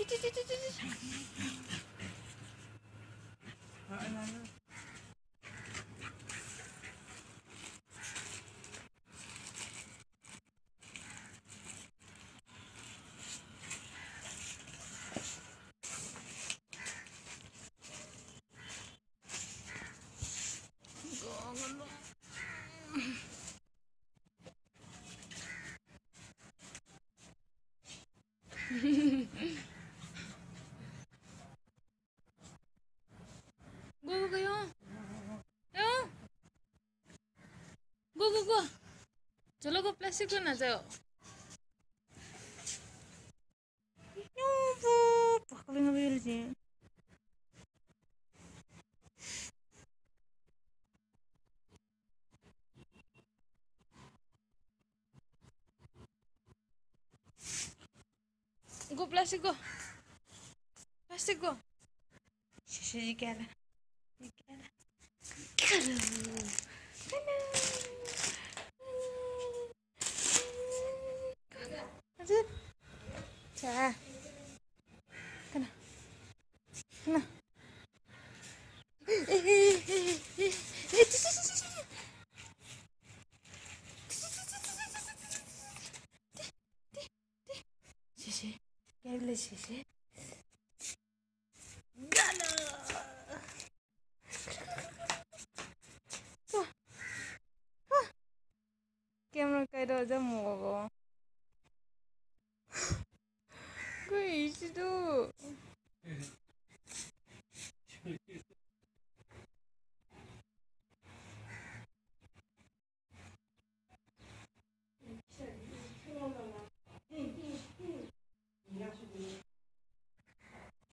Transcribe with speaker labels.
Speaker 1: Go kayo. Yo. Go. चलो go plastic को ना जाओ. Pakai ngambil sih. Go plastic go. Plastic go. Sisi क्या है? 자, 그나. 시시, 깨울래 시시.